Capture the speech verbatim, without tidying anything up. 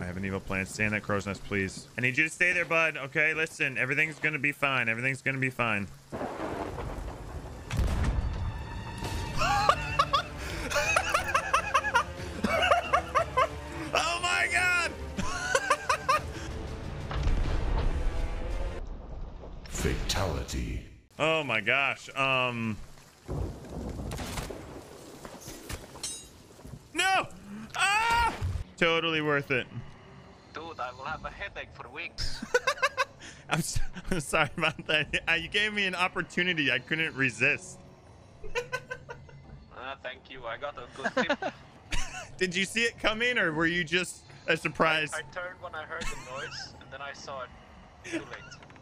have an evil plan. Stay in that crow's nest, please. I need you to stay there, bud. Okay, listen. Everything's gonna be fine. Everything's gonna be fine. Oh my god! Fatality. Oh my gosh. Um. No! Ah! Totally worth it. Dude, I will have a headache for weeks. I'm, so, I'm sorry about that. Uh, You gave me an opportunity. I couldn't resist. uh, thank you. I got a good tip. Did you see it coming, or were you just a surprise? I, I turned when I heard the noise, and then I saw it too late.